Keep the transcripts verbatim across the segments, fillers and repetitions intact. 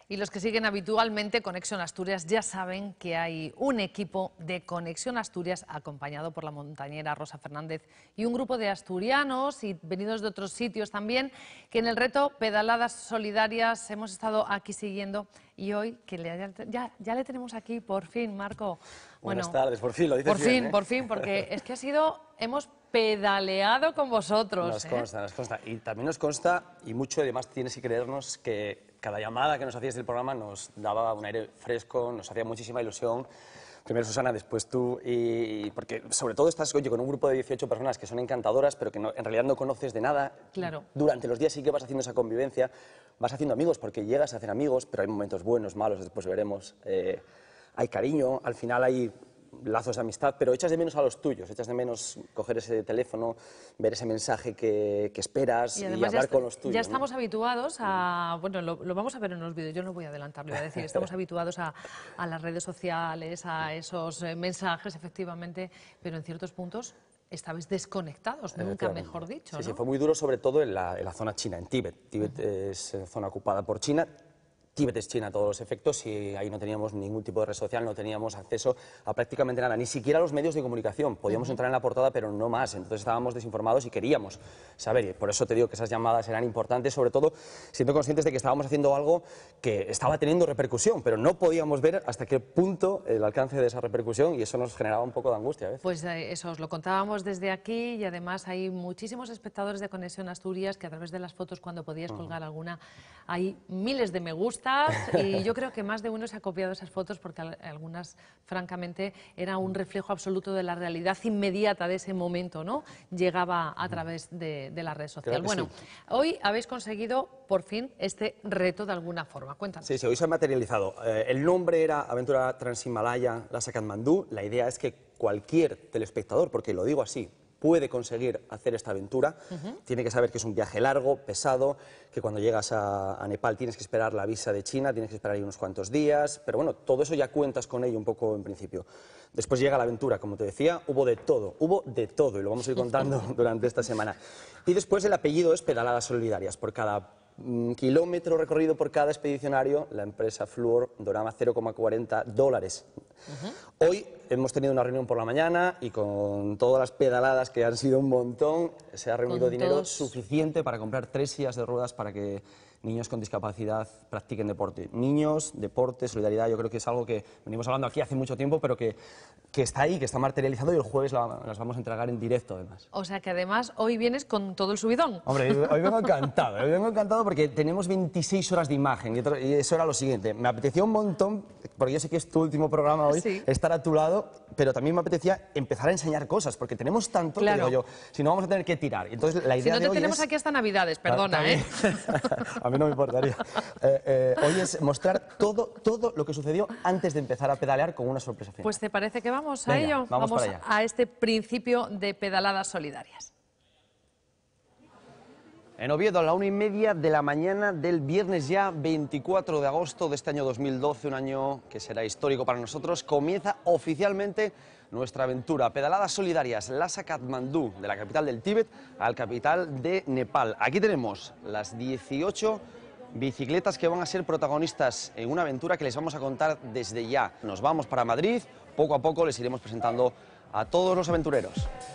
Y los que siguen habitualmente Conexión Asturias ya saben que hay un equipo de Conexión Asturias acompañado por la montañera Rosa Fernández y un grupo de asturianos y venidos de otros sitios también, que en el reto Pedaladas Solidarias hemos estado aquí siguiendo y hoy que le, ya, ya le tenemos aquí por fin, Marco. Bueno, buenas tardes, por fin lo dices Por fin, bien, ¿eh? por fin, porque es que ha sido, hemos pedaleado con vosotros. Nos ¿eh? consta, nos consta. Y también nos consta, y mucho, además tienes que creernos, que cada llamada que nos hacías del programa nos daba un aire fresco, nos hacía muchísima ilusión. Primero Susana, después tú, y porque sobre todo estás, oye, con un grupo de dieciocho personas que son encantadoras, pero que no, en realidad no conoces de nada. Claro. Durante los días sí que vas haciendo esa convivencia, vas haciendo amigos, porque llegas a hacer amigos, pero hay momentos buenos, malos, después veremos. Eh, hay cariño, al final hay lazos de amistad, pero echas de menos a los tuyos, echas de menos coger ese teléfono, ver ese mensaje que, que esperas y, y hablar con los tuyos. Ya estamos ¿no? habituados a, bueno, lo, lo vamos a ver en los vídeos, yo no voy a adelantar, lo voy a decir, estamos habituados a, a las redes sociales, a esos eh, mensajes, efectivamente, pero en ciertos puntos estabais desconectados, nunca mejor dicho, Sí, ¿no? sí, fue muy duro, sobre todo en la, en la zona china, en Tíbet. Tíbet uh-huh. es eh, zona ocupada por China. Tíbet es China a todos los efectos y ahí no teníamos ningún tipo de red social, no teníamos acceso a prácticamente nada, ni siquiera a los medios de comunicación. Podíamos uh-huh. entrar en la portada, pero no más. Entonces estábamos desinformados y queríamos saber. Y por eso te digo que esas llamadas eran importantes, sobre todo siendo conscientes de que estábamos haciendo algo que estaba teniendo repercusión, pero no podíamos ver hasta qué punto el alcance de esa repercusión y eso nos generaba un poco de angustia a veces. Pues eh, eso, os lo contábamos desde aquí y además hay muchísimos espectadores de Conexión Asturias que a través de las fotos, cuando podías colgar uh-huh. alguna, hay miles de me gusta. Y yo creo que más de uno se ha copiado esas fotos porque algunas, francamente, era un reflejo absoluto de la realidad inmediata de ese momento, ¿no? Llegaba a través de, de la red social. Bueno, sí. Hoy habéis conseguido, por fin, este reto de alguna forma. Cuéntanos. Sí, sí, hoy se ha materializado. Eh, el nombre era Aventura Transhimalaya Lhasa Katmandú. La idea es que cualquier telespectador, porque lo digo así, puede conseguir hacer esta aventura. Uh-huh. Tiene que saber que es un viaje largo, pesado, que cuando llegas a, a Nepal tienes que esperar la visa de China, tienes que esperar ahí unos cuantos días, pero bueno, todo eso ya cuentas con ello un poco en principio. Después llega la aventura, como te decía, hubo de todo, hubo de todo, y lo vamos a ir contando durante esta semana. Y después el apellido es Pedaladas Solidarias. Por cada mm, kilómetro recorrido por cada expedicionario, la empresa Fluor donaba cero coma cuarenta dólares. Uh-huh. Hoy hemos tenido una reunión por la mañana y con todas las pedaladas, que han sido un montón, se ha reunido con dinero todos... suficiente para comprar tres sillas de ruedas para que niños con discapacidad practiquen deporte. Niños, deporte, solidaridad, yo creo que es algo que venimos hablando aquí hace mucho tiempo, pero que, que está ahí, que está materializado y el jueves la, las vamos a entregar en directo además. O sea que además hoy vienes con todo el subidón. Hombre, hoy vengo encantado, hoy vengo encantado porque tenemos veintiséis horas de imagen y, otro, y eso era lo siguiente. Me apetecía un montón, porque yo sé que es tu último programa hoy, sí. estar a tu lado, pero también me apetecía empezar a enseñar cosas, porque tenemos tanto claro. que digo yo, si no vamos a tener que tirar. Entonces, la idea si no te de hoy tenemos es... aquí hasta Navidades, perdona, ¿eh? A mí no me importaría. Eh, eh, hoy es mostrar todo, todo lo que sucedió antes de empezar a pedalear con una sorpresa final. Pues ¿te parece que vamos a Venga, ello? Vamos, vamos para allá. a este principio de Pedaladas Solidarias. En Oviedo, a la una y media de la mañana del viernes ya veinticuatro de agosto de este año dos mil doce, un año que será histórico para nosotros, comienza oficialmente nuestra aventura. Pedaladas Solidarias, Lhasa Katmandú, de la capital del Tíbet al capital de Nepal. Aquí tenemos las dieciocho bicicletas que van a ser protagonistas en una aventura que les vamos a contar desde ya. Nos vamos para Madrid, poco a poco les iremos presentando a todos los aventureros.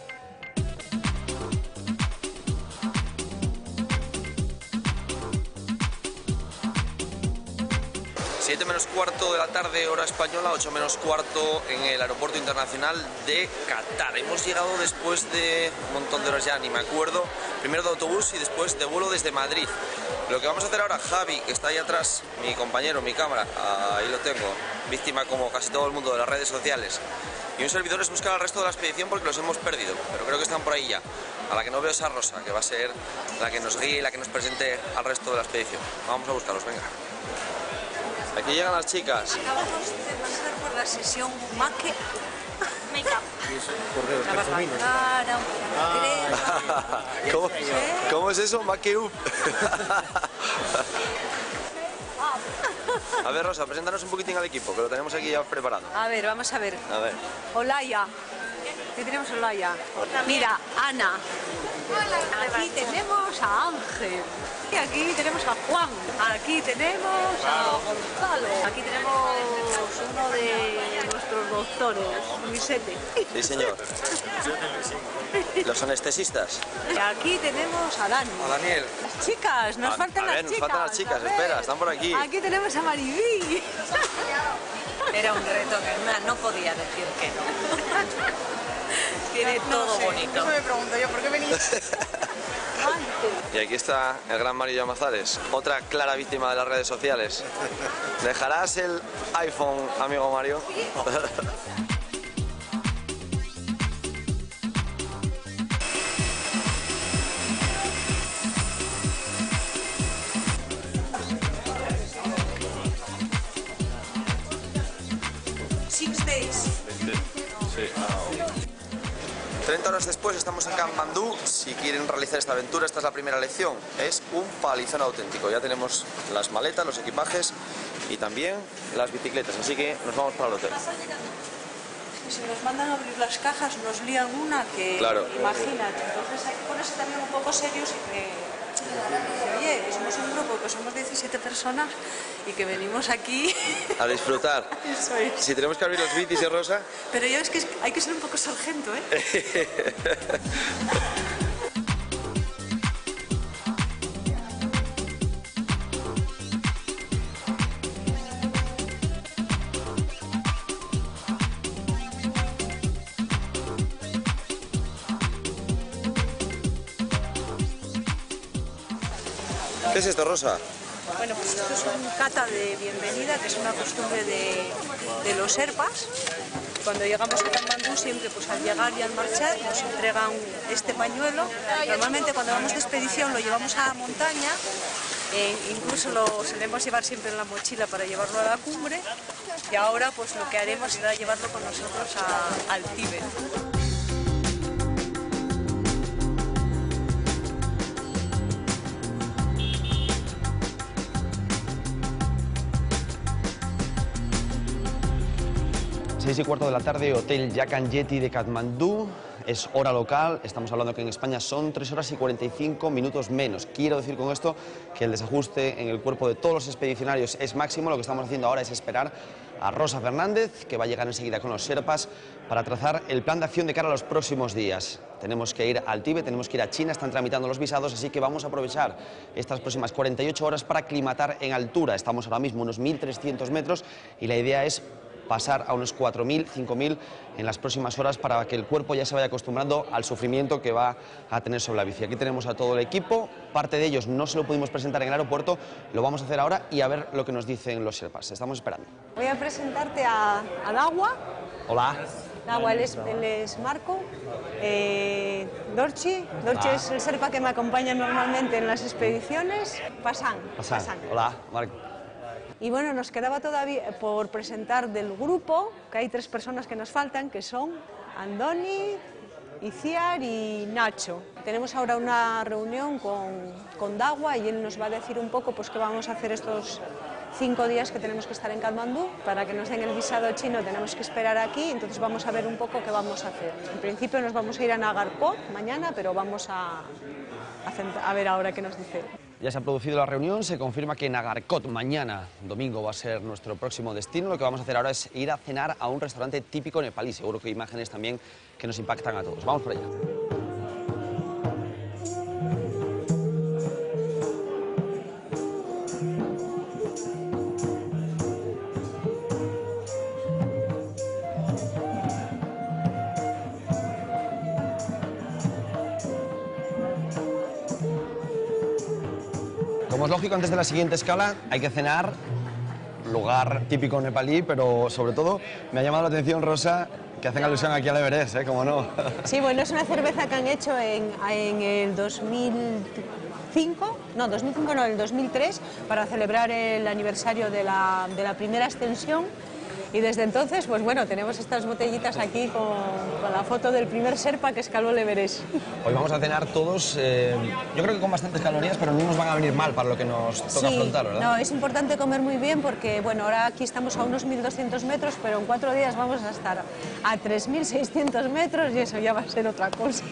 siete menos cuarto de la tarde, hora española, ocho menos cuarto en el aeropuerto internacional de Qatar. Hemos llegado después de un montón de horas ya, ni me acuerdo, primero de autobús y después de vuelo desde Madrid. Lo que vamos a hacer ahora, Javi, que está ahí atrás, mi compañero, mi cámara, ahí lo tengo, víctima como casi todo el mundo de las redes sociales, y un servidor es buscar al resto de la expedición porque los hemos perdido, pero creo que están por ahí ya. A la que no veo es a Rosa, que va a ser la que nos guíe y la que nos presente al resto de la expedición. Vamos a buscarlos, venga. Aquí llegan las chicas. Acabamos de pasar por la sesión Make Make-up. Una barbacara, una crema. ¿Cómo, ¿Cómo es eso? Make-up. A ver, Rosa, preséntanos un poquitín al equipo, que lo tenemos aquí ya preparado. A ver, vamos a ver. A ver. Olaya. ¿Qué tenemos en Olaya? Mira, Ana. Aquí tenemos a Ángel. Y aquí tenemos a Juan. Aquí tenemos a Gonzalo. Aquí tenemos uno de nuestros doctores, Luisete. Sí, señor. Los anestesistas. Y aquí tenemos a Dani. A Daniel. Las chicas, nos A- faltan a ver, las nos chicas. faltan las chicas, a ver. espera, están por aquí. Aquí tenemos a Maribí. Era un reto que no, no podía decir que no. Tiene todo bonito. Eso me pregunto yo, ¿por qué venís? Y aquí está el gran Mario Llamazares, otra clara víctima de las redes sociales. ¿Dejarás el iPhone, amigo Mario? Six days. treinta horas después estamos en Katmandú. Si quieren realizar esta aventura, esta es la primera lección. Es un palizón auténtico. Ya tenemos las maletas, los equipajes y también las bicicletas. Así que nos vamos para el hotel. Si nos mandan a abrir las cajas, nos lían una que, Claro. imagínate. Entonces hay que ponerse también un poco serios y que, que, oye, que somos un grupo, que somos diecisiete personas y que venimos aquí. A disfrutar. Eso es. Si tenemos que abrir los bicis y Rosa. Pero yo es que hay que ser un poco sargento, ¿eh? ¿Qué es esto, Rosa? Bueno, pues esto es un cata de bienvenida, que es una costumbre de, de los Sherpas. Cuando llegamos a Katmandú, siempre pues al llegar y al marchar nos entregan este pañuelo. Normalmente cuando vamos de expedición lo llevamos a la montaña, e incluso lo solemos llevar siempre en la mochila para llevarlo a la cumbre. Y ahora pues lo que haremos será llevarlo con nosotros a, al Tíbet. seis y cuarto de la tarde, Hotel Yakan Yeti de Katmandú. Es hora local, estamos hablando que en España son tres horas y cuarenta y cinco minutos menos. Quiero decir con esto que el desajuste en el cuerpo de todos los expedicionarios es máximo. Lo que estamos haciendo ahora es esperar a Rosa Fernández, que va a llegar enseguida con los Sherpas, para trazar el plan de acción de cara a los próximos días. Tenemos que ir al Tíbet, tenemos que ir a China, están tramitando los visados, así que vamos a aprovechar estas próximas cuarenta y ocho horas para aclimatar en altura. Estamos ahora mismo a unos mil trescientos metros y la idea es pasar a unos cuatro mil, cinco mil en las próximas horas para que el cuerpo ya se vaya acostumbrando al sufrimiento que va a tener sobre la bici. Aquí tenemos a todo el equipo, parte de ellos no se lo pudimos presentar en el aeropuerto, lo vamos a hacer ahora y a ver lo que nos dicen los Sherpas. Estamos esperando. Voy a presentarte a, a Dawa. Hola. Dawa, él es, él es Marco. Eh, Dorchi. Dorchi es el Sherpa que me acompaña normalmente en las expediciones. Pasan. Pasan. Hola, Marco. Y bueno, nos quedaba todavía por presentar del grupo, que hay tres personas que nos faltan, que son Andoni, Iciar y Nacho. Tenemos ahora una reunión con, con Dawa y él nos va a decir un poco pues, qué vamos a hacer estos cinco días que tenemos que estar en Katmandú. Para que nos den el visado chino tenemos que esperar aquí, entonces vamos a ver un poco qué vamos a hacer. En principio nos vamos a ir a Nagarkot mañana, pero vamos a, a, a ver ahora qué nos dice. Ya se ha producido la reunión, se confirma que Nagarkot mañana, domingo, va a ser nuestro próximo destino. Lo que vamos a hacer ahora es ir a cenar a un restaurante típico nepalí. Seguro que hay imágenes también que nos impactan a todos. Vamos por allá. Como es lógico, antes de la siguiente escala hay que cenar, lugar típico nepalí, pero sobre todo me ha llamado la atención, Rosa, que hacen alusión aquí al Everest, ¿eh? ¿Cómo no? Sí, bueno, es una cerveza que han hecho en, en el dos mil cinco, no, dos mil cinco no, el dos mil tres, para celebrar el aniversario de la, de la primera ascensión. Y desde entonces, pues bueno, tenemos estas botellitas aquí con, con la foto del primer Sherpa que escaló el Everest. Hoy vamos a cenar todos, eh, yo creo que con bastantes calorías, pero no nos van a venir mal para lo que nos toca Sí, afrontar, ¿verdad? no, es importante comer muy bien porque, bueno, ahora aquí estamos a unos mil doscientos metros, pero en cuatro días vamos a estar a tres mil seiscientos metros y eso ya va a ser otra cosa.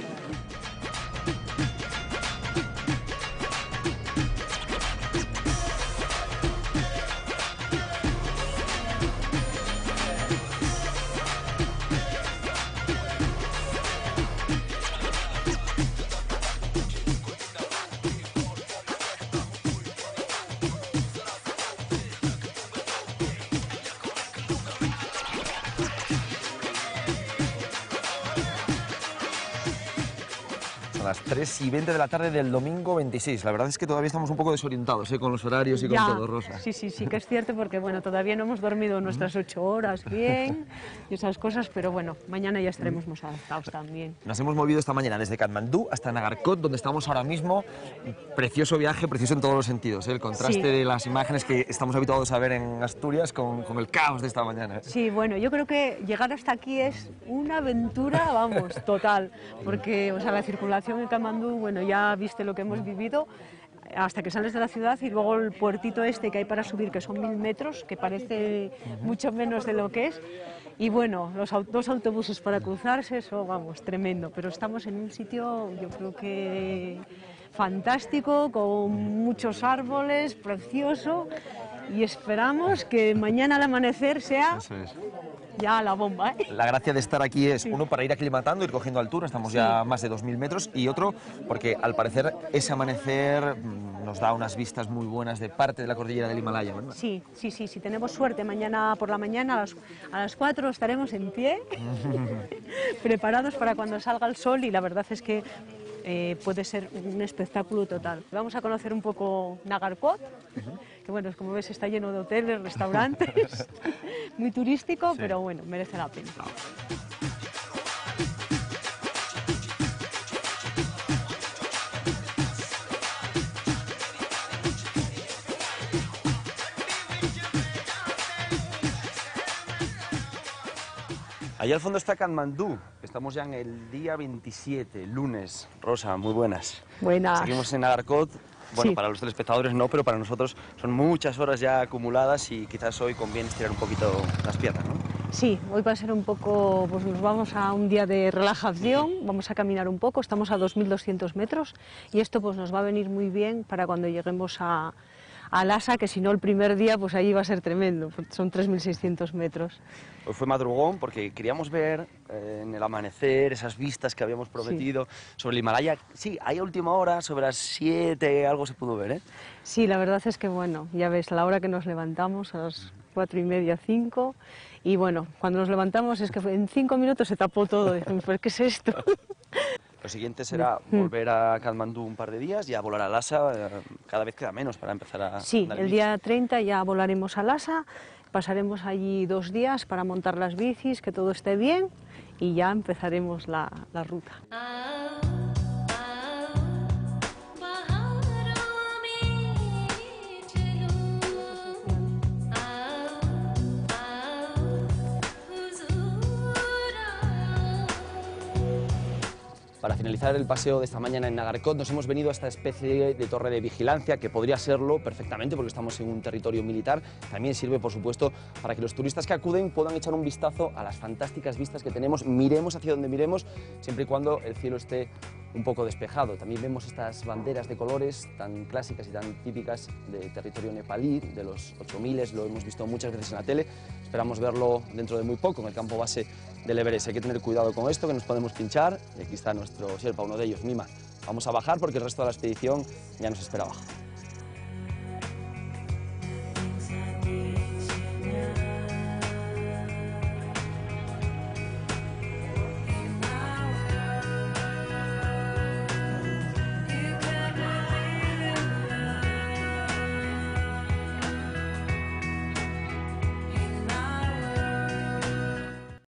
A las tres y veinte de la tarde del domingo veintiséis. La verdad es que todavía estamos un poco desorientados, ¿eh? Con los horarios y Ya, con todo, Rosa. Sí, sí, sí, que es cierto porque, bueno, todavía no hemos dormido nuestras ocho horas bien y esas cosas, pero bueno, mañana ya estaremos más adaptados también. Nos hemos movido esta mañana desde Katmandú hasta Nagarkot, donde estamos ahora mismo. Precioso viaje, precioso en todos los sentidos, ¿eh? El contraste Sí. de las imágenes que estamos habituados a ver en Asturias con, con el caos de esta mañana, ¿eh? Sí, bueno, yo creo que llegar hasta aquí es una aventura, vamos, total, porque, o sea, la circulación en Katmandú, bueno, ya viste lo que hemos vivido, hasta que sales de la ciudad y luego el puertito este que hay para subir, que son mil metros, que parece mucho menos de lo que es. Y bueno, los au- dos autobuses para cruzarse, eso, vamos, tremendo. Pero estamos en un sitio, yo creo que fantástico, con muchos árboles, precioso. Y esperamos que mañana al amanecer sea Eso es. ya la bomba, ¿eh? La gracia de estar aquí es, uno, para ir aclimatando, ir cogiendo altura, estamos ya a más de dos mil metros, y otro, porque al parecer ese amanecer mm, nos da unas vistas muy buenas de parte de la cordillera del Himalaya, ¿verdad? Sí, sí, sí, si tenemos suerte, mañana por la mañana a las, a las cuatro estaremos en pie, preparados para cuando salga el sol, y la verdad es que eh, puede ser un espectáculo total. Vamos a conocer un poco Nagarkot, que bueno, como ves está lleno de hoteles, restaurantes, muy turístico, pero bueno, merece la pena. Allá al fondo está Katmandú. Estamos ya en el día veintisiete, lunes. Rosa, muy buenas. Buenas. Seguimos en Nagarkot. Bueno, Sí. para los telespectadores no, pero para nosotros son muchas horas ya acumuladas y quizás hoy conviene estirar un poquito las piernas, ¿no? Sí, hoy va a ser un poco, pues nos vamos a un día de relajación, vamos a caminar un poco, estamos a dos mil doscientos metros y esto pues nos va a venir muy bien para cuando lleguemos a, a Lhasa, que si no el primer día pues ahí va a ser tremendo, porque son tres mil seiscientos metros. Hoy fue madrugón porque queríamos ver eh, en el amanecer esas vistas que habíamos prometido sobre el Himalaya. Sí, ahí a última hora, sobre las siete, algo se pudo ver, ¿eh? Sí, la verdad es que bueno, ya ves, la hora que nos levantamos, a las cuatro y media, cinco, y bueno, cuando nos levantamos es que en cinco minutos se tapó todo, dijimos, ¿pero qué es esto? Lo siguiente será volver a Katmandú un par de días y a volar a Lhasa. eh, Cada vez queda menos para empezar a Sí, andar el en día treinta ya volaremos a Lhasa, pasaremos allí dos días para montar las bicis, que todo esté bien y ya empezaremos la, la ruta. Para finalizar el paseo de esta mañana en Nagarkot nos hemos venido a esta especie de torre de vigilancia que podría serlo perfectamente porque estamos en un territorio militar. También sirve, por supuesto, para que los turistas que acuden puedan echar un vistazo a las fantásticas vistas que tenemos. Miremos hacia donde miremos, siempre y cuando el cielo esté un poco despejado. También vemos estas banderas de colores tan clásicas y tan típicas de territorio nepalí, de los ocho mil, lo hemos visto muchas veces en la tele. Esperamos verlo dentro de muy poco en el campo base del Everest. Hay que tener cuidado con esto, que nos podemos pinchar. Y aquí está nuestro Sherpa, uno de ellos, Mima. Vamos a bajar porque el resto de la expedición ya nos espera abajo.